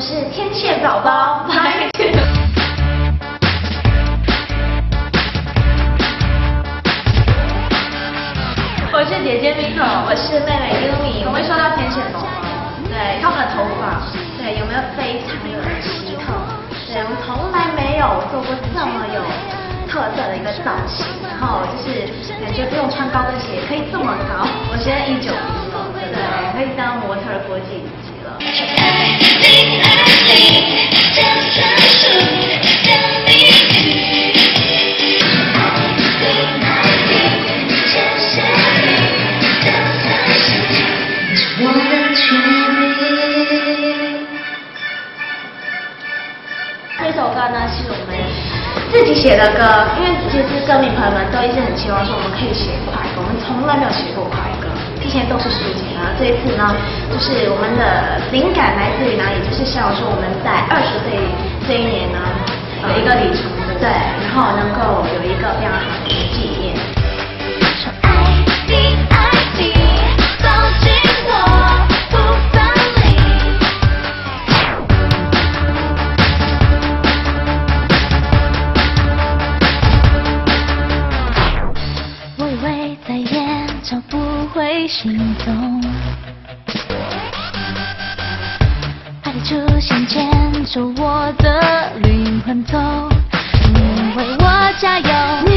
是天线宝宝，白天。我是姐姐 Miko， 我是妹妹 Yumi。我会说到天线宝宝，对，他们的头发，对，有没有非常的奇特？对，我从来没有做过这么有特色的一个造型，然后就是感觉不用穿高跟鞋可以这么高。我现在190了，对，可以当模特国际级了。这首歌呢是我们自己写的歌，因为其实歌迷朋友们都一直很期望说我们可以写快歌，我们从来没有写过快歌，之前都是抒情啊。这一次呢，就是我们的灵感来自于哪里？就是想说我们在20岁这一年呢，有一个里程，对，然后能够有一个非常好的纪念。 不会心动，怕你出现牵着我的灵魂走，你为我加油。